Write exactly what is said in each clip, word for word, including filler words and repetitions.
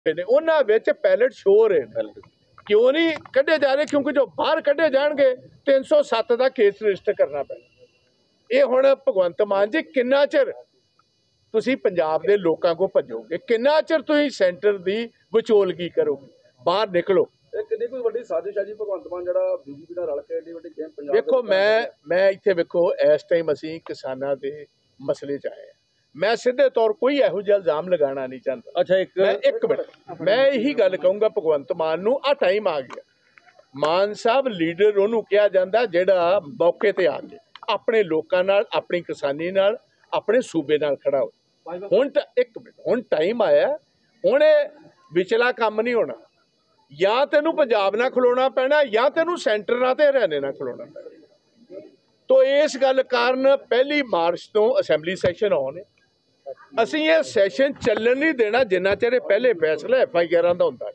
ने उन्हां विच palette show रहे हैं। क्यों नहीं कढ़े जा रहे? क्योंकि जो बाहर कढ़े जाणगे तीन सौ सत्त का केस रजिस्टर करना पैना। ये हुण भगवंत मान जी किन्ना चिर तुसीं पंजाब दे लोकां को भजोगे, किन्ना चिर तुसीं सेंटर दी विचोलगी करोगे? बाहर निकलो। कितनी कोई वड्डी साजिश है जी भगवंत मान जिहड़ा बीजेपी नाल रल के एडी वड्डी गेम पंजाब देखो मैं मैं इत्थे वेखो इस टाइम असीं किसानां दे मसले च आए हैं। मैं सीधे तौर कोई इहो जिहा इल्जाम लगाना नहीं चाहता। अच्छा एक मैं एक मिनट मैं यही गल कहूँगा भगवंत मान नूं आ टाइम आ गया। मान साहब लीडर उहनूं कहा जांदा जिहड़ा मौके ते आ के अपने लोकां नाल अपनी किसानी नाल अपने सूबे नाल खड़ा हो। हुण तां एक मिनट हुण टाइम आया, हुण विचला काम नहीं होना। या तेनू पंजाब नाल खलोना पैना या तेनू सेंटर नाल ते हरियाणे नाल खलोना पैना। तो इस गल कारण पहली मार्च तो असैंबली सैशन ऑन है। असीं ये सैशन चलन नहीं देना जिन्ना चिर पहले फैसला एफ आई आर का हुंदा है।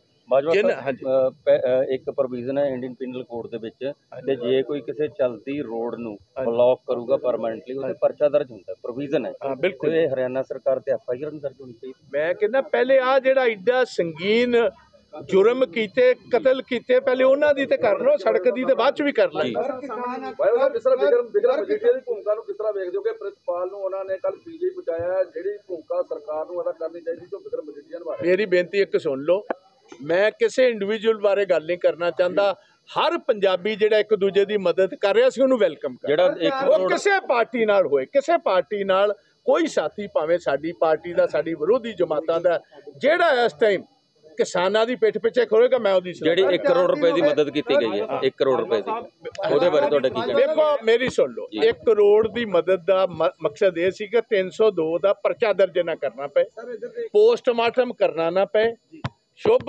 एक प्रोविजन है इंडियन पीनल कोड दे विच ते जे कोई किसी चलती रोड नूं ब्लॉक करूगा परमानेंटली उहते परचा दर्ज हुंदा है, प्रोविजन है। हाँ बिल्कुल ये हरियाणा सरकार ते एफ आई आर दर्ज होनी चाहिए। मैं कहना पहले आ जिहड़ा एडा संगीन जुर्म कीते कतल कीते पहले उन्हां दी ते कर लो, सड़क दी ते बाद च भी कर लो। जिस तरह बिक्रम बिक्रम मजीठिया दी भूमिका नूं किस तरह वेखदे हो कि प्रितपाल नूं उन्हां ने कल पीजे पहुंचाया, जिहड़ी भूमिका सरकार नूं अदा करनी चाहिए जो बिक्रम मजीठिया ने बारे मेरी बेनती एक सुन लो। मैं किसी इंडिविजुअल बारे गल नहीं करना चाहता। हर पंजाबी जिहड़ा एक दूजे की मदद कर रहा सी उहनूं वेलकम कर वो किसी पार्टी नाल होए किसी पार्टी नाल कोई साथी भावें साडी पार्टी दा साडी विरोधी जमातां दा जिहड़ा इस टाइम किसानां दी पिठ पिछे खड़ोएगा मैं उहदी जिहड़ी एक करोड़ रुपए की मदद की गई है एक करोड़ रुपए की ਉਹਦੇ ਬਾਰੇ ਤੁਹਾਡਾ ਕੀ ਕਹਿਣਾ? देखो मेरी सुन लो एक करोड़ की मदद का मकसद ये सी कि तीन सौ दो का परचा दर्ज ना करना पे, पोस्टमार्टम करना ना पे, शुभ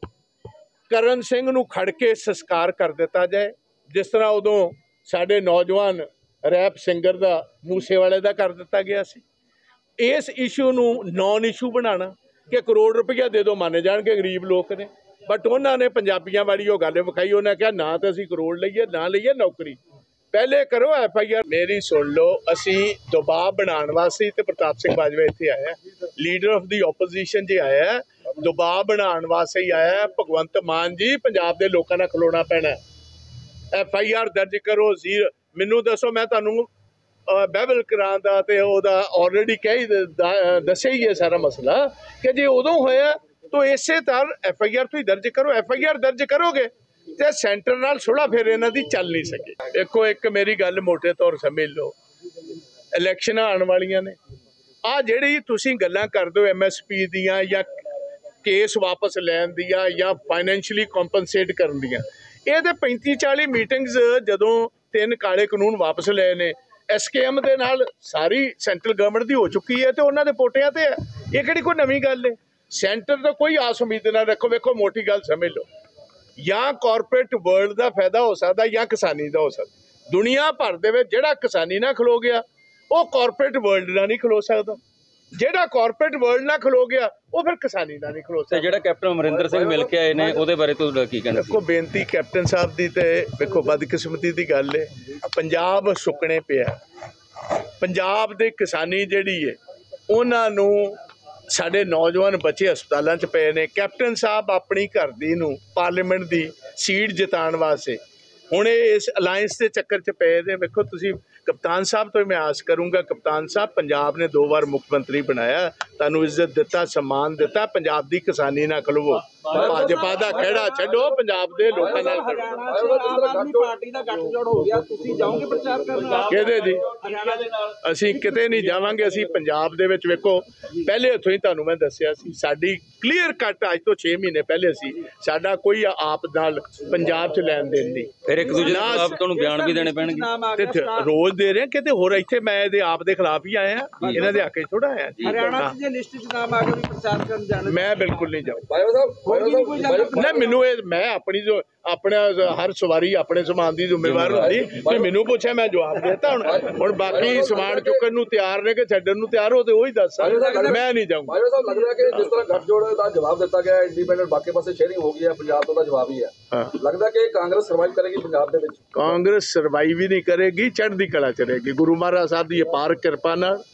करण सिंह नूं खड़ के संस्कार कर दिता जाए जिस तरह उदों साडे नौजवान रैप सिंगर का मूसे वाले का कर दिता गया सी। इस इशू नूं नॉन इशू बनाना कि करोड़ रुपया दे दो माने जाणगे गरीब लोग ने, बट उन्होंने पंजाबियों वाली वो गल विखाई। उन्हें कहा ना तो असीं करोड़ लईए ना लईए नौकरी, पहले करो एफ आई आर। मेरी सुन लो असीं दबाव बनाने वास्ते तो प्रताप सिंह बाजवा इत्थे आया, leader of the opposition ji आया, दबाव बनाने वास्ते ही आया। भगवंत मान जी पंजाब के लोगों ने खलोना पैना, एफ आई आर दर्ज करो। जीर मैनू दसो मैं तुहानूं बहबल करान दा ते ओहदा ऑलरेडी कह ही दस्सिया ही है सारा मसला कि जे उदों होया तो इसे तरह एफ आई आर तुसीं दर्ज करो। एफ आई आर दर्ज करोगे तो सेंटर नाल सुलह फिर इन्हां दी चल नहीं सके। देखो एक मेरी गल मोटे तौर समझ लो, इलैक्शन आने वालियां ने आ जिहड़ी तुसीं गल्लां करदे हो एम एस पी दियां या केस वापस लैन दियां या फाइनैंशियली कॉम्पनसेट करन दियां, ये तो पैंती चाली मीटिंग्स जदों तीन काले कानून वापस लए ने एस के एम दे नाल सारी सेंट्रल गवर्नमेंट दी हो चुकी है तो उन्हां दे पोटियां ते है। ये किहड़ी कोई नवीं गल है? सेंटर तो कोई आस उम्मीद ना रखो। वेखो मोटी गल समझ लो, या कॉरपोरेट वर्ल्ड का फायदा हो सकता या किसानी का हो सकता। दुनिया भर दे विच जिहड़ा किसानी ना खलो गया वो कॉरपोरेट वर्ल्ड नाल नहीं खलो सकता, जिहड़ा कॉरपोरेट वर्ल्ड नाल खलो गया वो फिर किसानी नाल नहीं खलो सकता। जिहड़ा कैप्टन अमरिंदर सिंह मिल के आए ने उहदे बारे तुहाडा की कहना? देखो बेनती कैप्टन साहब दी ते वेखो बदकिस्मती दी गल है, पंजाब सुकने पिया। पंजाब दे किसानी जिहड़ी है उन्हां नूं साडे नौजवान बच्चे हस्पतालों च पे ने। कैप्टन साहब अपनी घर दी नूं पार्लीमेंट दी सीट जिताण वास्ते हुण इस अलायंस के चक्कर च पे ने। वेखो तुसीं कप्तान साहब तो मैं आस करूँगा, कप्तान साहब पंजाब ने दो बार मुख्यमंत्री बनाया, तुहानूं इज्जत दिता सम्मान दिता, पंजाब की किसानी ना खलवो, भाजपा का खेड़ा छड्डो, पंजाब के लोगों नाल किहदे जी असीं किते नहीं जावांगे। असीं पंजाब दे विच वेखो पहले हथों ही तुहानूं मैं दस्सिया सी साडी क्लीयर कट अज तो छे महीने पहले सी साडा कोई आप नाल पंजाब च लैन देन नहीं। फिर एक दूजे दे खिलाफ तुहानूं बयान भी देने पैणगे ते रोज दे रहे किते होर इत्थे मैं इहदे आप दे खिलाफ ही आया, इन्हां दे हक च थोड़ा आया जी। हरियाणा च जे लिस्ट च नाम आ गया भी प्रचार करन जाना मैं बिल्कुल नहीं जाऊँ साहब। ना मैनू मैं अपनी जो अपने हर सवारी अपने समान की जिम्मेवार होती तो मैनू पूछा मैं जवाब देता। हूँ हूँ बाकी समान चुकन नूं तैयार ने कि छड्डन नूं तैयार हो तो वही दस मैं नहीं जाऊँ। बाजवा साहब लग रहा है कि जिस तरह गठजोड़ का जवाब दिता गया इंडिपेंडेंट बाकी पासे शेयरिंग हो गई है, पंजाब तो जवाब ही है। हाँ। लगता है कि कांग्रेस सर्वाइव करेगी पंजाब दे विच? कांग्रेस सर्वाइव ही नहीं करेगी, चढ़दी कला च रहेगी गुरु महाराज साहब की अपार किरपा नाल।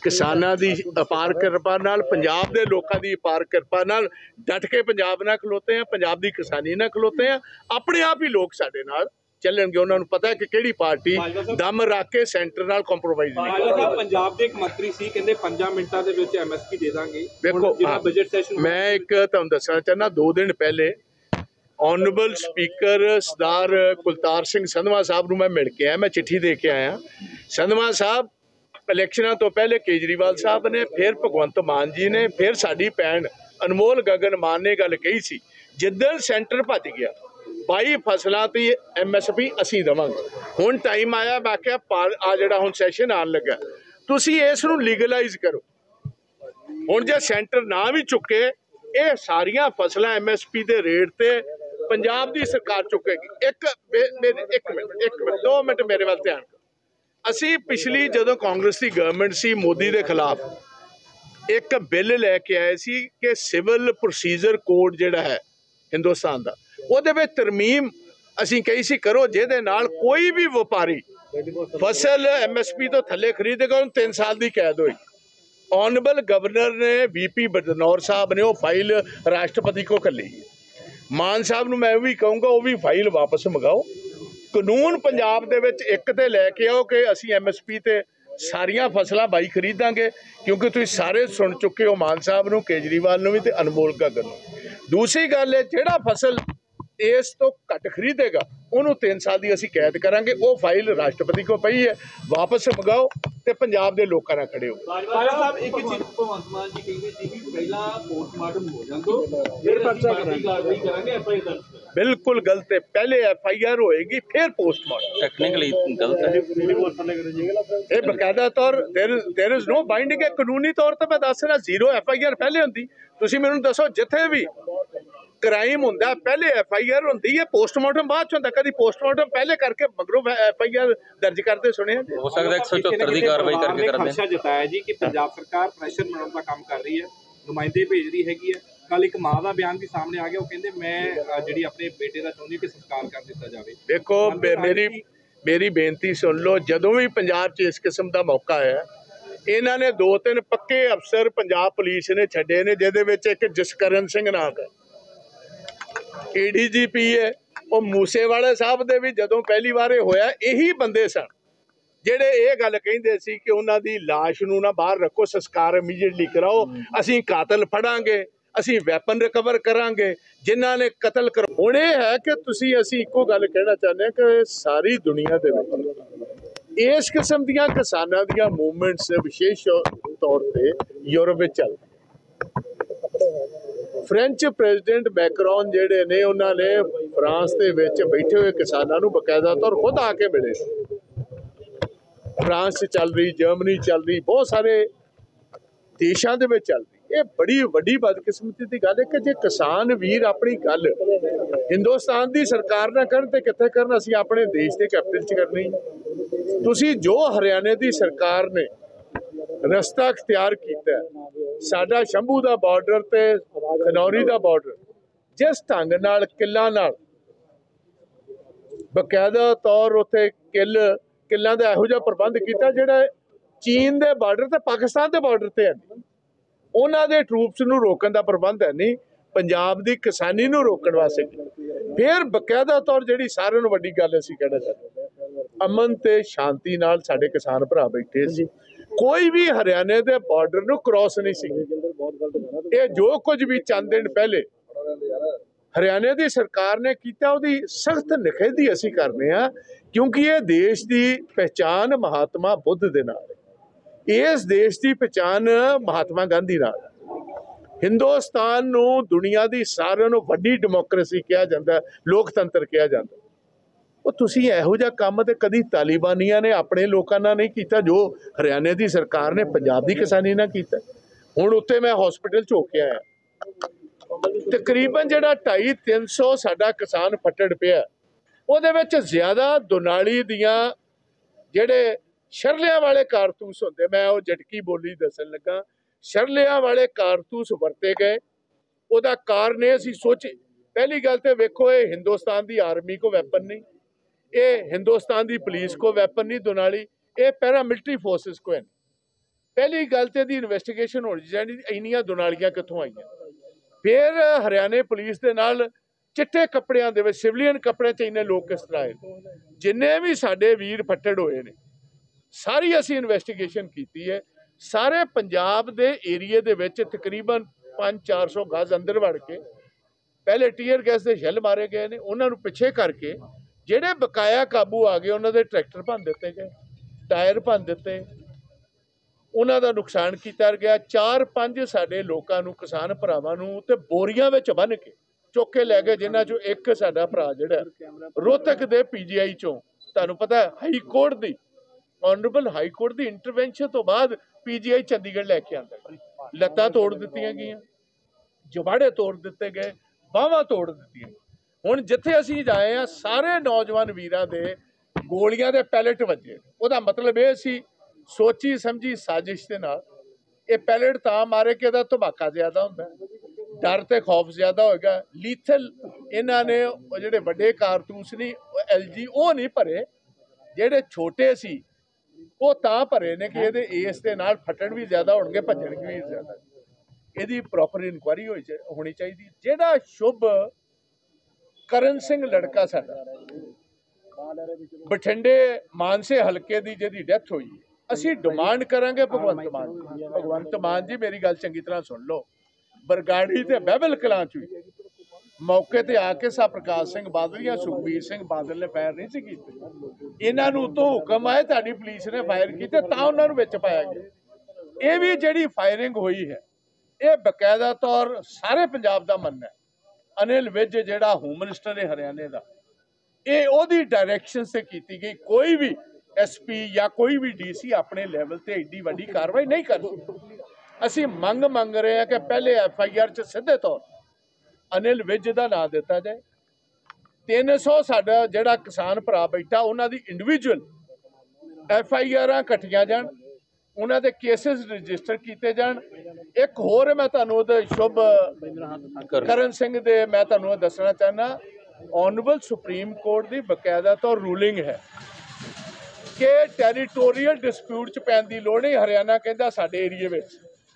ਕਿਸਾਨਾਂ ਦੀ ਅਪਾਰ ਕਿਰਪਾ ਨਾਲ, ਪੰਜਾਬ ਦੇ ਲੋਕਾਂ ਦੀ ਅਪਾਰ ਕਿਰਪਾ ਨਾਲ ਡਟ ਕੇ ਪੰਜਾਬ ਨਾਲ ਖਲੋਤੇ ਆ, ਪੰਜਾਬ ਦੀ ਕਿਸਾਨੀ ਨਾਲ ਖਲੋਤੇ ਆ। ਆਪਣੇ ਆਪ ਹੀ ਲੋਕ ਸਾਡੇ ਨਾਲ ਚੱਲਣਗੇ। ਉਹਨਾਂ ਨੂੰ ਪਤਾ ਹੈ ਕਿ ਕਿਹੜੀ ਪਾਰਟੀ ਦਮ ਰੱਖ ਕੇ ਸੈਂਟਰ ਨਾਲ ਕੰਪਰੋਮਾਈਜ਼ ਨਹੀਂ ਕਰਦੀ। ਪੰਜਾਬ ਦੇ ਇੱਕ ਮੰਤਰੀ ਸੀ, ਕਹਿੰਦੇ ਪੰਜਾਂ ਮਿੰਟਾਂ ਦੇ ਵਿੱਚ ਐਮਐਸਪੀ ਦੇ ਦਾਂਗੇ। ਦੇਖੋ, ਬਜਟ ਸੈਸ਼ਨ ਮੈਂ ਇੱਕ ਤੁਹਾਨੂੰ ਦੱਸਣਾ ਚਾਹੁੰਦਾ, ਦੋ ਦਿਨ ਪਹਿਲੇ ਆਨਰੇਬਲ ਸਪੀਕਰ ਸਰਦਾਰ ਕੁਲਤਾਰ ਸਿੰਘ ਸੰਧਵਾ ਸਾਹਿਬ ਨੂੰ ਮੈਂ ਮਿਲ ਕੇ ਆਇਆ, ਮੈਂ ਚਿੱਠੀ ਦੇ ਕੇ ਆਇਆ। ਸੰਧਵਾ ਸਾਹਿਬ, ਇਲੈਕਸ਼ਨਾਂ ਤੋਂ ਪਹਿਲੇ ਕੇਜਰੀਵਾਲ ਸਾਹਿਬ ਨੇ, ਫਿਰ ਭਗਵੰਤ ਮਾਨ ਜੀ ਨੇ, ਫਿਰ ਸਾਡੀ ਭੈਣ ਅਨਮੋਲ ਗਗਨ ਮਾਨ ਨੇ ਗੱਲ ਕਹੀ ਸੀ, ਜਿੱਦਣ ਸੈਂਟਰ ਭੱਜ ਗਿਆ ਬਾਈ ਫਸਲਾਂ ਤੇ ਐਮਐਸਪੀ ਅਸੀਂ ਦੇਵਾਂਗੇ। ਹੁਣ ਟਾਈਮ ਆਇਆ, ਮੈਂ ਕਿਹਾ ਆ ਜਿਹੜਾ ਹੁਣ ਸੈਸ਼ਨ ਆਉਣ ਲੱਗਾ, ਤੁਸੀਂ ਇਸ ਨੂੰ ਲੀਗਲਾਈਜ਼ ਕਰੋ। ਹੁਣ ਜੇ ਸੈਂਟਰ ਨਾ ਵੀ ਚੁੱਕੇ, ਇਹ ਸਾਰੀਆਂ ਫਸਲਾਂ ਐਮਐਸਪੀ ਦੇ ਰੇਟ ਤੇ ਪੰਜਾਬ ਦੀ ਸਰਕਾਰ ਚੁੱਕੇਗੀ। ਇੱਕ ਇੱਕ ਮਿੰਟ ਇੱਕ ਮਿੰਟ ਦੋ ਮਿੰਟ ਮੇਰੇ ਵੱਲ ਧਿਆਨ ਕਰੋ। ਅਸੀਂ ਪਿਛਲੀ ਜਦੋਂ ਕਾਂਗਰਸ ਦੀ ਗਵਰਨਮੈਂਟ ਸੀ, ਮੋਦੀ ਦੇ ਖਿਲਾਫ ਇੱਕ ਬਿੱਲ ਲੈ ਕੇ ਆਏ ਸੀ ਕਿ ਸਿਵਲ ਪ੍ਰੋਸੀਜਰ ਕੋਡ ਜਿਹੜਾ ਹੈ ਹਿੰਦੁਸਤਾਨ ਦਾ, ਉਹਦੇ ਵਿੱਚ ਤਰਮੀਮ ਅਸੀਂ ਕਹੀ ਸੀ ਕਰੋ, ਜਿਹਦੇ ਨਾਲ ਕੋਈ ਵੀ ਵਪਾਰੀ ਫਸਲ ਐਮਐਸਪੀ ਤੋਂ ਥੱਲੇ ਖਰੀਦੇਗਾ ਉਹਨੂੰ ਤਿੰਨ ਸਾਲ ਦੀ ਕੈਦ ਹੋਈ। ਆਨਰੇਬਲ ਗਵਰਨਰ ਨੇ ਵੀਪੀ ਬਦਨੌਰ ਸਾਹਿਬ ਨੇ ਉਹ ਫਾਈਲ ਰਾਸ਼ਟਰਪਤੀ ਕੋ ਘੱਲੀ ਹੈ। ਮਾਨ ਸਾਹਿਬ ਨੂੰ ਮੈਂ ਵੀ ਕਹੂੰਗਾ ਉਹ ਵੀ ਫਾਈਲ ਵਾਪਸ ਮੰਗਾਓ। ਕਾਨੂੰਨ ਪੰਜਾਬ ਦੇ ਵਿੱਚ ਇੱਕ ਤੇ ਲੈ ਕੇ ਆਓ ਕਿ ਅਸੀਂ ਐਮਐਸਪੀ ਤੇ ਸਾਰੀਆਂ ਫਸਲਾਂ ਬਾਈ ਖਰੀਦਾਂਗੇ, ਕਿਉਂਕਿ ਤੁਸੀਂ ਸਾਰੇ ਸੁਣ ਚੁੱਕੇ ਹੋ ਮਾਨ ਸਾਹਿਬ ਨੂੰ, ਕੇਜਰੀਵਾਲ ਨੂੰ ਵੀ ਤੇ ਅਨਮੋਲ ਗਗਨ ਨੂੰ। ਦੂਸਰੀ ਗੱਲ ਹੈ, ਜਿਹੜਾ ਫਸਲ ਇਸ ਤੋਂ ਘੱਟ ਖਰੀਦੇਗਾ ਉਹਨੂੰ ਤਿੰਨ ਸਾਲ ਦੀ ਅਸੀਂ ਕੈਦ ਕਰਾਂਗੇ। ਉਹ ਫਾਈਲ ਰਾਸ਼ਟਰਪਤੀ ਕੋਲ ਪਈ ਹੈ, ਵਾਪਸ ਮੰਗਾਓ ਤੇ ਪੰਜਾਬ ਦੇ ਲੋਕਾਂ ਨਾਲ ਖੜੇ ਹੋ। ਬਾਜਵਾ ਸਾਹਿਬ, ਇੱਕ ਚੀਜ਼ ਭਗਵੰਤ ਮਾਨ ਜੀ ਕਹਿੰਦੇ ਸੀ ਕਿ ਪਹਿਲਾਂ ਪੋਸਟਮਾਰਟਮ ਹੋ ਜਾਂਦੋ, ਫਿਰ ਪਰਚਾ ਕਾਰਵਾਈ ਕਰਾਂਗੇ, ਐਫ ਆਈ ਆਰ ਦਰਜ ਕਰਾਂਗੇ। ਬਿਲਕੁਲ ਗਲਤ ਹੈ। ਪਹਿਲੇ ਐਫ ਆਈ ਆਰ ਹੋਏਗੀ, ਫਿਰ ਪੋਸਟਮਾਰਟਮ। ਟੈਕਨੀਕਲੀ ਗਲਤ ਹੈ ਇਹ ਬਕਾਇਦਾ ਤੌਰ ਦੇਰ ਇਜ਼ ਨੋ ਬਾਈਂਡਿੰਗ ਹੈ। ਕਾਨੂੰਨੀ ਤੌਰ ਤੇ ਮੈਂ ਦੱਸ ਰਿਹਾ, ਜ਼ੀਰੋ ਐਫ ਆਈ ਆਰ ਪਹਿਲੇ ਹੁੰਦੀ। ਤੁਸੀਂ ਮੈਨੂੰ ਦੱਸੋ, ਜਿੱਥੇ ਵੀ ਕ੍ਰਾਈਮ ਹੁੰਦਾ ਪਹਿਲੇ ਐਫ ਆਈ ਆਰ ਹੁੰਦੀ ਹੈ, ਪੋਸਟਮਾਰਟਮ ਬਾਅਦ ਚ ਹੁੰਦਾ। ਕਦੀ ਪੋਸਟਮਾਰਟਮ ਪਹਿਲੇ ਕਰਕੇ ਮਗਰੋਂ ਐਫ ਆਈ ਆਰ ਦਰਜ ਕਰਦੇ ਸੁਣਿਆ? ਹੋ ਸਕਦਾ ਇੱਕ ਸੌ ਚੁਹੱਤਰ ਦੀ ਕਾਰਵਾਈ ਕਰਕੇ ਕਰਦੇ। ਖਦਸ਼ਾ ਜਤਾਇਆ ਜੀ ਕਿ ਪੰਜਾਬ ਸਰਕਾਰ ਪ੍ਰੈਸ਼ਰ ਬਣਾਉਣ ਦਾ ਕੰਮ ਕਰ ਰਹੀ ਹੈ, ਨੁਮਾਇੰਦੇ ਭੇਜ ਰਹੀ ਹੈਗੀ ਹੈ। ਕੱਲ ਇੱਕ ਮਾਂ ਦਾ ਬਿਆਨ ਵੀ ਸਾਹਮਣੇ ਆ ਗਿਆ, ਉਹ ਕਹਿੰਦੇ ਮੈਂ ਜਿਹੜੀ ਆਪਣੇ ਬੇਟੇ ਦਾ ਚਾਹੁੰਦੀ ਕਿ ਸੰਸਕਾਰ ਕਰ ਦਿੱਤਾ ਜਾਵੇ। ਦੇਖੋ, ਮੇਰੀ ਮੇਰੀ ਬੇਨਤੀ ਸੁਣ ਲਓ, ਜਦੋਂ ਵੀ ਪੰਜਾਬ 'ਚ ਇਸ ਕਿਸਮ ਦਾ ਮੌਕਾ ਆਇਆ, ਇਹਨਾਂ ਨੇ ਦੋ ਤਿੰਨ ਪੱਕੇ ਅਫਸਰ ਪੰਜਾਬ ਪੁਲਿਸ ਨੇ ਛੱਡੇ ਨੇ, ਜਿਹਦੇ ਵਿੱਚ ਇੱਕ ਜਸਕਰਨ ਸਿੰਘ ਨਾਮ ਹੈ, ਏ ਡੀ ਜੀ ਪੀ ਹੈ। ਉਹ ਮੂਸੇਵਾਲੇ ਸਾਹਿਬ ਦੇ ਵੀ ਜਦੋਂ ਪਹਿਲੀ ਵਾਰ ਇਹ ਹੋਇਆ, ਇਹੀ ਬੰਦੇ ਸਨ ਜਿਹੜੇ ਇਹ ਗੱਲ ਕਹਿੰਦੇ ਸੀ ਕਿ ਉਹਨਾਂ ਦੀ ਲਾਸ਼ ਨੂੰ ਨਾ ਬਾਹਰ ਰੱਖੋ, ਸੰਸਕਾਰ ਇਮੀਡੀਏਟਲੀ ਕਰਾਓ, ਅਸੀਂ ਕਾਤਲ ਫੜਾਂਗੇ, ਅਸੀਂ ਵੈਪਨ ਰਿਕਵਰ ਕਰਾਂਗੇ ਜਿਨ੍ਹਾਂ ਨੇ ਕਤਲ ਕਰ। ਹੁਣ ਇਹ ਹੈ ਕਿ ਤੁਸੀਂ ਅਸੀਂ ਇੱਕੋ ਗੱਲ ਕਹਿਣਾ ਚਾਹੁੰਦੇ ਹਾਂ ਕਿ ਸਾਰੀ ਦੁਨੀਆ ਦੇ ਵਿੱਚ ਇਸ ਕਿਸਮ ਦੀਆਂ ਕਿਸਾਨਾਂ ਦੀਆਂ ਮੂਵਮੈਂਟਸ ਵਿਸ਼ੇਸ਼ ਤੌਰ ਤੇ ਯੂਰਪ ਵਿੱਚ ਚੱਲਦੀਆਂ। ਫ੍ਰੈਂਚ ਪ੍ਰੈਜ਼ੀਡੈਂਟ ਮੈਕਰੋਨ ਜਿਹੜੇ ਨੇ, ਉਹਨਾਂ ਨੇ ਫਰਾਂਸ ਦੇ ਵਿੱਚ ਬੈਠੇ ਹੋਏ ਕਿਸਾਨਾਂ ਨੂੰ ਬਕਾਇਦਾ ਤੌਰ ਖੁਦ ਆ ਕੇ ਮਿਲੇ। ਫਰਾਂਸ 'ਚ ਚੱਲ ਰਹੀ, ਜਰਮਨੀ ਚੱਲ ਰਹੀ, ਬਹੁਤ ਸਾਰੇ ਦੇਸ਼ਾਂ ਦੇ ਵਿੱਚ ਚੱਲ ਰਹੀ। ਇਹ ਬੜੀ ਵੱਡੀ ਬਦਕਿਸਮਤੀ ਦੀ ਗੱਲ ਹੈ ਕਿ ਜੇ ਕਿਸਾਨ ਵੀਰ ਆਪਣੀ ਗੱਲ ਹਿੰਦੁਸਤਾਨ ਦੀ ਸਰਕਾਰ ਨਾਲ ਕਰਨ ਤੇ ਕਿੱਥੇ ਕਰਨ, ਅਸੀਂ ਆਪਣੇ ਦੇਸ਼ ਦੇ ਕੈਪੀਟਲ 'ਚ ਕਰਨੀ। ਤੁਸੀਂ ਜੋ ਹਰਿਆਣੇ ਦੀ ਸਰਕਾਰ ਨੇ ਰਸਤਾ ਅਖਤਿਆਰ ਕੀਤਾ, ਸਾਡਾ ਸ਼ੰਭੂ ਦਾ ਬਾਰਡਰ ਤੇ ਖਨੌਰੀ ਦਾ ਬਾਰਡਰ, ਜਿਸ ਢੰਗ ਨਾਲ ਕਿੱਲਾਂ ਨਾਲ ਬਕਾਇਦਾ ਤੌਰ ਉੱਥੇ ਕਿੱਲ ਕਿੱਲਾਂ ਦਾ ਇਹੋ ਜਿਹਾ ਪ੍ਰਬੰਧ ਕੀਤਾ ਜਿਹੜਾ ਚੀਨ ਦੇ ਬਾਰਡਰ ਤੇ ਪਾਕਿਸਤਾਨ ਦੇ ਬਾਰਡਰ ਤੇ ਹੈ ਨਹੀਂ। ਉਹਨਾਂ ਦੇ ਟਰੂਪਸ ਨੂੰ ਰੋਕਣ ਦਾ ਪ੍ਰਬੰਧ ਹੈ ਨਹੀਂ, ਪੰਜਾਬ ਦੀ ਕਿਸਾਨੀ ਨੂੰ ਰੋਕਣ ਵਾਸਤੇ। ਫਿਰ ਬਕਾਇਦਾ ਤੌਰ ਜਿਹੜੀ ਸਾਰਿਆਂ ਨੂੰ ਵੱਡੀ ਗੱਲ ਅਸੀਂ ਕਹਿਣਾ ਚਾਹੁੰਦੇ, ਅਮਨ ਤੇ ਸ਼ਾਂਤੀ ਨਾਲ ਸਾਡੇ ਕਿਸਾਨ ਭਰਾ ਬੈਠੇ ਸੀ, ਕੋਈ ਵੀ ਹਰਿਆਣੇ ਦੇ ਬਾਰਡਰ ਨੂੰ ਕ੍ਰਾਸ ਨਹੀਂ ਸੀ। ਇਹ ਜੋ ਕੁਝ ਵੀ ਚੰਦ ਦਿਨ ਪਹਿਲੇ ਹਰਿਆਣੇ ਦੀ ਸਰਕਾਰ ਨੇ ਕੀਤਾ, ਉਹਦੀ ਸਖਤ ਨਿਖੇਧੀ ਅਸੀਂ ਕਰਨੇ ਆ, ਕਿਉਂਕਿ ਇਹ ਦੇਸ਼ ਦੀ ਪਹਿਚਾਨ ਮਹਾਤਮਾ ਬੁੱਧ ਦੇ ਨਾਲ ਹੈ, ਇਸ ਦੇਸ਼ ਦੀ ਪਹਿਚਾਨ ਮਹਾਤਮਾ ਗਾਂਧੀ ਨਾਲ ਹੈ। ਹਿੰਦੁਸਤਾਨ ਨੂੰ ਦੁਨੀਆ ਦੀ ਸਾਰਿਆਂ ਨੂੰ ਵੱਡੀ ਡੈਮੋਕ੍ਰੇਸੀ ਕਿਹਾ ਜਾਂਦਾ, ਲੋਕਤੰਤਰ ਕਿਹਾ ਜਾਂਦਾ। ਉਹ ਤੁਸੀਂ ਇਹੋ ਜਿਹਾ ਕੰਮ ਤੇ ਕਦੀ ਤਾਲਿਬਾਨੀਆਂ ਨੇ ਆਪਣੇ ਲੋਕਾਂ ਨਾਲ ਨਹੀਂ ਕੀਤਾ ਜੋ ਹਰਿਆਣੇ ਦੀ ਸਰਕਾਰ ਨੇ ਪੰਜਾਬ ਦੀ ਕਿਸਾਨੀ ਨਾਲ ਕੀਤਾ। ਹੁਣ ਉੱਤੇ ਮੈਂ ਹਸਪੀਟਲ 'ਚ ਹੋ ਕੇ ਆਇਆ, ਤਕਰੀਬਨ ਜਿਹੜਾ ਢਾਈ ਤਿੰਨ ਸੌ ਸਾਡਾ ਕਿਸਾਨ ਫੱਟੜ ਪਿਆ, ਉਹਦੇ ਵਿੱਚ ਜ਼ਿਆਦਾ ਦੁਨਾਲੀ ਦੀਆਂ ਜਿਹੜੇ ਸ਼ਰਲਿਆਂ ਵਾਲੇ ਕਾਰਤੂਸ ਹੁੰਦੇ, ਮੈਂ ਉਹ ਜਟਕੀ ਬੋਲੀ ਦੱਸਣ ਲੱਗਾ, ਸ਼ਰਲਿਆਂ ਵਾਲੇ ਕਾਰਤੂਸ ਵਰਤੇ ਗਏ। ਉਹਦਾ ਕਾਰਨ ਇਹ ਅਸੀਂ ਸੋਚੇ, ਪਹਿਲੀ ਗੱਲ ਤੇ ਵੇਖੋ, ਇਹ ਹਿੰਦੁਸਤਾਨ ਦੀ ਆਰਮੀ ਕੋ ਵੈਪਨ ਨਹੀਂ, ਇਹ ਹਿੰਦੁਸਤਾਨ ਦੀ ਪੁਲਿਸ ਕੋ ਵੈਪਨ ਨਹੀਂ ਦੁਨਾਲੀ, ਇਹ ਪੈਰਾ ਮਿਲਟਰੀ ਫੋਰਸਿਸ ਕੋ ਹੈ। ਪਹਿਲੀ ਗੱਲ ਤੇ ਦੀ ਇਨਵੈਸਟੀਗੇਸ਼ਨ ਹੋਣੀ ਚਾਹੀਦੀ, ਇੰਨੀਆਂ ਦੁਨਾਲੀਆਂ ਕਿੱਥੋਂ ਆਈਆਂ। ਫਿਰ ਹਰਿਆਣੇ ਪੁਲਿਸ ਦੇ ਨਾਲ ਚਿੱਟੇ ਕੱਪੜਿਆਂ ਦੇ ਵਿੱਚ, ਸਿਵਲੀਅਨ ਕੱਪੜਿਆਂ 'ਚ ਇੰਨੇ ਲੋਕ ਕਿਸ ਤਰ੍ਹਾਂ ਆਏ। ਜਿੰਨੇ ਵੀ ਸਾਡੇ ਵੀਰ ਫੱਟੜ ਹੋਏ ਨੇ ਸਾਰੀ ਅਸੀਂ ਇਨਵੈਸਟੀਗੇਸ਼ਨ ਕੀਤੀ ਹੈ। ਸਾਰੇ ਪੰਜਾਬ ਦੇ ਏਰੀਏ ਦੇ ਵਿੱਚ ਤਕਰੀਬਨ ਪੰਜ ਚਾਰ ਸੌ ਗਜ਼ ਅੰਦਰ ਵੜ ਕੇ ਪਹਿਲੇ ਟੀਅਰ ਗੈਸ ਦੇ ਸ਼ੈੱਲ ਮਾਰੇ ਗਏ ਨੇ, ਉਹਨਾਂ ਨੂੰ ਪਿੱਛੇ ਕਰਕੇ ਜਿਹੜੇ ਬਕਾਇਆ ਕਾਬੂ ਆ ਗਏ ਉਹਨਾਂ ਦੇ ਟਰੈਕਟਰ ਭੰਨ ਦਿੱਤੇ ਗਏ, ਟਾਇਰ ਭੰਨ ਦਿੱਤੇ, ਉਹਨਾਂ ਦਾ ਨੁਕਸਾਨ ਕੀਤਾ ਗਿਆ। ਚਾਰ ਪੰਜ ਸਾਡੇ ਲੋਕਾਂ ਨੂੰ, ਕਿਸਾਨ ਭਰਾਵਾਂ ਨੂੰ ਤੇ ਬੋਰੀਆਂ ਵਿੱਚ ਬੰਨ੍ਹ ਕੇ ਚੁੱਕ ਕੇ ਲੈ ਗਏ, ਜਿਨ੍ਹਾਂ 'ਚੋਂ ਇੱਕ ਸਾਡਾ ਭਰਾ ਜਿਹੜਾ ਰੋਹਤਕ ਦੇ ਪੀ ਜੀ ਆਈ 'ਚੋਂ, ਤੁਹਾਨੂੰ ਪਤਾ ਹਾਈ ਕੋਰਟ ਦੀ ਆਨਰੇਬਲ ਹਾਈ ਕੋਰਟ ਦੀ ਇੰਟਰਵੈਂਸ਼ਨ ਤੋਂ ਬਾਅਦ ਪੀ ਜੀ ਆਈ ਚੰਡੀਗੜ੍ਹ ਲੈ ਕੇ ਆਂਦਾ, ਲੱਤਾਂ ਤੋੜ ਦਿੱਤੀਆਂ ਗਈਆਂ, ਜਵਾੜੇ ਤੋੜ ਦਿੱਤੇ ਗਏ, ਬਾਹਾਂ ਤੋੜ ਦਿੱਤੀਆਂ। ਹੁਣ ਜਿੱਥੇ ਅਸੀਂ ਜਾਏ ਆ ਸਾਰੇ ਨੌਜਵਾਨ ਵੀਰਾਂ ਦੇ ਗੋਲੀਆਂ ਦੇ ਪੈਲਟ ਵੱਜੇ। ਉਹਦਾ ਮਤਲਬ ਇਹ ਸੀ ਸੋਚੀ ਸਮਝੀ ਸਾਜ਼ਿਸ਼ ਦੇ ਨਾਲ ਇਹ ਪੈਲਟ ਤਾਂ ਮਾਰੇ ਕਿ ਇਹਦਾ ਧਮਾਕਾ ਜ਼ਿਆਦਾ ਹੁੰਦਾ, ਡਰ ਤੇ ਖੌਫ ਜ਼ਿਆਦਾ ਹੋਏਗਾ। ਲੀਥਲ ਇਹਨਾਂ ਨੇ ਉਹ ਜਿਹੜੇ ਵੱਡੇ ਕਾਰਤੂਸ ਨਹੀਂ ਐਲ ਜੀ ਉਹ ਨਹੀਂ ਭਰੇ, ਜਿਹੜੇ ਛੋਟੇ ਸੀ ਉਹ ਤਾਂ ਭਰੇ ਨੇ ਕਿ ਇਹਦੇ ਏਸ ਦੇ ਨਾਲ ਫਟਣ ਵੀ ਜ਼ਿਆਦਾ ਹੋਣਗੇ, ਭੱਜਣਗੇ ਵੀ ਜ਼ਿਆਦਾ। ਇਹਦੀ ਪ੍ਰੋਪਰ ਇਨਕੁਆਇਰੀ ਹੋਈ ਹੋਣੀ ਚਾਹੀਦੀ। ਜਿਹੜਾ ਸ਼ੁਭ ਕਰਨ ਸਿੰਘ ਲੜਕਾ ਸਾਡਾ ਬਠਿੰਡੇ ਮਾਨਸੇ ਹਲਕੇ ਦੀ ਜਿਹਦੀ ਡੈਥ ਹੋਈ, ਅਸੀਂ ਡਿਮਾਂਡ ਕਰਾਂਗੇ ਭਗਵੰਤ ਮਾਨ ਭਗਵੰਤ ਮਾਨ ਜੀ ਮੇਰੀ ਗੱਲ ਚੰਗੀ ਤਰ੍ਹਾਂ ਸੁਣ ਲਓ। ਬਰਗਾੜੀ ਤੇ ਬਹਿਬਲ ਕਲਾਂ 'ਚ ਹੋਈ, ਮੌਕੇ ਤੇ ਆ ਕੇ ਸਾ ਪ੍ਰਕਾਸ਼ ਸਿੰਘ ਬਾਦਲ ਜਾਂ ਸੁਖਬੀਰ ਸਿੰਘ ਬਾਦਲ ਨੇ ਫਾਇਰ ਨਹੀਂ ਸੀ ਕੀਤੇ। ਇਹਨਾਂ ਨੂੰ ਤੋਂ ਹੁਕਮ ਆਏ ਤੁਹਾਡੀ ਪੁਲਿਸ ਨੇ ਫਾਇਰ ਕੀਤੇ ਤਾਂ ਉਹਨਾਂ ਨੂੰ ਵਿੱਚ ਪਾਇਆ ਗਿਆ। ਇਹ ਵੀ ਜਿਹੜੀ ਫਾਇਰਿੰਗ ਹੋਈ ਹੈ ਇਹ ਬਕਾਇਦਾ ਤੌਰ ਸਾਰੇ ਪੰਜਾਬ ਦਾ ਮੰਨਣਾ ਹੈ। ਅਨਿਲ ਵਿਜ ਜਿਹੜਾ ਹੋਮ ਮਿਨਿਸਟਰ ਹੈ ਹਰਿਆਣੇ ਦਾ, ਇਹ ਉਹਦੀ ਡਾਇਰੈਕਸ਼ਨ ਤੇ ਕੀਤੀ ਗਈ। ਕੋਈ ਵੀ ਐਸ ਪੀ ਜਾਂ ਕੋਈ ਵੀ ਡੀ ਸੀ ਆਪਣੇ ਲੈਵਲ ਤੇ ਏਡੀ ਵੱਡੀ ਕਾਰਵਾਈ ਨਹੀਂ ਕਰ ਸਕਦਾ। ਅਸੀਂ ਮੰਗ ਮੰਗ ਰਹੇ ਹਾਂ ਕਿ ਪਹਿਲੇ ਐਫ ਆਈ ਆਰ 'ਚ ਸਿੱਧੇ ਤੌਰ ਅਨਿਲ ਵਿਜ ਦਾ ਨਾਂ ਦਿੱਤਾ ਜਾਏ। ਤਿੰਨ ਸੌ ਸਾਡਾ ਜਿਹੜਾ ਕਿਸਾਨ ਭਰਾ ਬੈਠਾ ਉਹਨਾਂ ਦੀ ਇੰਡੀਵਿਜੂਅਲ ਐਫ ਆਈ ਆਰਾਂ ਇਕੱਠੀਆਂ ਜਾਣ, ਉਹਨਾਂ ਦੇ ਕੇਸਿਸ ਰਜਿਸਟਰ ਕੀਤੇ ਜਾਣ। ਇੱਕ ਹੋਰ ਮੈਂ ਤੁਹਾਨੂੰ ਉਹਦੇ ਸ਼ੁਭ ਕਰਨ ਸਿੰਘ ਦੇ ਮੈਂ ਤੁਹਾਨੂੰ ਦੱਸਣਾ ਚਾਹੁੰਦਾ, ਆਨਰੇਬਲ ਸੁਪਰੀਮ ਕੋਰਟ ਦੀ ਬਕਾਇਦਾ ਤੌਰ ਰੂਲਿੰਗ ਹੈ ਕਿ ਟੈਰੀਟੋਰੀਅਲ ਡਿਸਪਿਊਟ 'ਚ ਪੈਣ ਦੀ ਲੋੜ ਨਹੀਂ। ਹਰਿਆਣਾ ਕਹਿੰਦਾ ਸਾਡੇ ਏਰੀਏ ਵਿੱਚ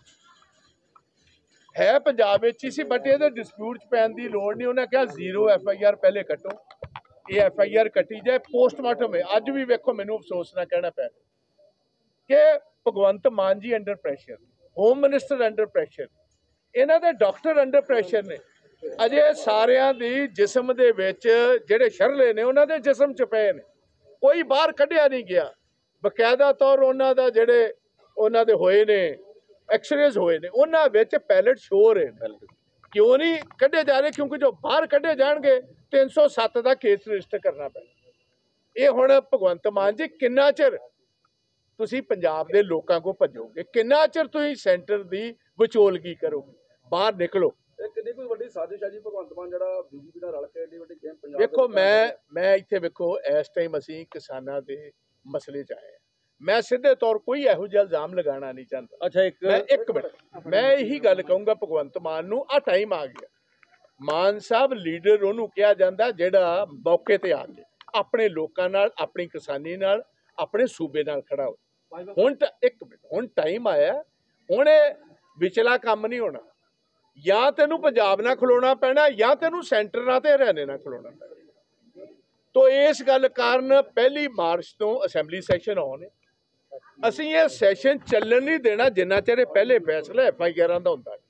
ਹੈ, ਪੰਜਾਬ ਵਿੱਚ ਹੀ ਸੀ, ਬਟ ਇਹਦੇ ਡਿਸਪਿਊਟ 'ਚ ਪੈਣ ਦੀ ਲੋੜ ਨਹੀਂ। ਉਹਨੇ ਕਿਹਾ ਜ਼ੀਰੋ ਐਫ ਆਈ ਆਰ ਪਹਿਲੇ ਕੱਟੋ, ਇਹ ਐਫ ਆਈ ਆਰ ਕੱਟੀ ਜਾਏ, ਪੋਸਟਮਾਰਟਮ ਹੈ। ਅੱਜ ਵੀ ਵੇਖੋ ਮੈਨੂੰ ਅਫਸੋਸ ਨਾ ਕਹਿਣਾ ਪੈ ਕਿ Bhagwant Mann ji under pressure, home minister under pressure, ਇਹਨਾਂ ਦੇ ਡਾਕਟਰ ਅੰਡਰ ਪ੍ਰੈਸ਼ਰ ਨੇ। ਅਜੇ ਸਾਰਿਆਂ ਦੀ ਜਿਸਮ ਦੇ ਵਿੱਚ ਜਿਹੜੇ ਸ਼ਰਲੇ ਨੇ ਉਹਨਾਂ ਦੇ ਜਿਸਮ 'ਚ ਪਏ ਨੇ, ਕੋਈ ਬਾਹਰ ਕੱਢਿਆ ਨਹੀਂ ਗਿਆ। ਬਕਾਇਦਾ ਤੌਰ ਉਹਨਾਂ ਦਾ ਜਿਹੜੇ ਉਹਨਾਂ ਦੇ ਹੋਏ ਨੇ ਐਕਸਰੇਜ਼ ਹੋਏ ਨੇ, ਉਹਨਾਂ ਵਿੱਚ ਪੈਲਟ ਸ਼ੋ ਹੋ ਰਹੇ ਨੇ। ਕਿਉਂ ਨਹੀਂ ਕੱਢੇ ਜਾ ਰਹੇ? ਕਿਉਂਕਿ ਜੋ ਬਾਹਰ ਕੱਢੇ ਜਾਣਗੇ ਤਿੰਨ ਸੌ ਸੱਤ ਦਾ ਕੇਸ ਰਜਿਸਟਰ ਕਰਨਾ ਪੈਣਾ। ਇਹ ਹੁਣ ਭਗਵੰਤ ਮਾਨ ਜੀ ਕਿੰਨਾ ਚਿਰ ਤੁਸੀਂ ਪੰਜਾਬ ਦੇ ਲੋਕਾਂ ਕੋਲ ਭੱਜੋਗੇ, ਕਿੰਨਾ ਚਿਰ ਤੁਸੀਂ ਸੈਂਟਰ ਦੀ ਵਿਚੋਲਗੀ ਕਰੋਗੇ? ਬਾਹਰ ਨਿਕਲੋ। ਇਹ ਕਿੰਨੀ ਕੋਈ ਵੱਡੀ ਸਾਜ਼ਿਸ਼ ਹੈ ਜੀ ਭਗਵੰਤ ਮਾਨ ਜਿਹੜਾ ਬੀਜੇਪੀ ਨਾਲ ਰਲ ਕੇ ਏਡੀ ਵੱਡੀ ਗੇਮ ਪੰਜਾਬ ਵੇਖੋ ਮੈਂ ਮੈਂ ਇੱਥੇ ਵੇਖੋ ਇਸ ਟਾਈਮ ਅਸੀਂ ਕਿਸਾਨਾਂ ਦੇ ਮਸਲੇ 'ਚ ਆਏ ਹਾਂ। ਮੈਂ ਸਿੱਧੇ ਤੌਰ ਕੋਈ ਇਹੋ ਜਿਹਾ ਇਲਜ਼ਾਮ ਲਗਾਉਣਾ ਨਹੀਂ ਚਾਹੁੰਦਾ। ਅੱਛਾ ਇੱਕ ਮੈਂ ਇੱਕ ਮਿੰਟ ਮੈਂ ਇਹੀ ਗੱਲ ਕਹੂੰਗਾ ਭਗਵੰਤ ਮਾਨ ਨੂੰ, ਆਹ ਟਾਈਮ ਆ ਗਿਆ। ਮਾਨ ਸਾਹਿਬ ਲੀਡਰ ਉਹਨੂੰ ਕਿਹਾ ਜਾਂਦਾ ਜਿਹੜਾ ਮੌਕੇ ਤੇ ਆ ਕੇ ਆਪਣੇ ਲੋਕਾਂ ਨਾਲ, ਆਪਣੀ ਕਿਸਾਨੀ ਨਾਲ, ਆਪਣੇ ਸੂਬੇ ਨਾਲ ਖੜਾ ਹੋ। ਹੁਣ ਤਾਂ ਇੱਕ ਮਿੰਟ ਹੁਣ ਟਾਈਮ ਆਇਆ, ਹੁਣ ਇਹ ਵਿਚਲਾ ਕੰਮ ਨਹੀਂ ਹੋਣਾ। ਜਾਂ ਤੈਨੂੰ ਪੰਜਾਬ ਨਾਲ ਖਲੋਣਾ ਪੈਣਾ ਜਾਂ ਤੈਨੂੰ ਸੈਂਟਰ ਨਾਲ ਤੇ ਹਰਿਆਣੇ ਨਾਲ ਖਲੋਣਾ ਪੈਣਾ। ਤੋ ਇਸ ਗੱਲ ਕਾਰਨ ਪਹਿਲੀ ਮਾਰਚ ਤੋਂ ਅਸੈਂਬਲੀ ਸੈਸ਼ਨ ਆਉਣ, ਅਸੀਂ ਇਹ ਸੈਸ਼ਨ ਚੱਲਣ ਨਹੀਂ ਦੇਣਾ ਜਿੰਨਾ ਚਿਰ ਪਹਿਲੇ ਫੈਸਲਾ ਐਫ ਆਈ ਆਰਾਂ ਦਾ ਹੁੰਦਾ।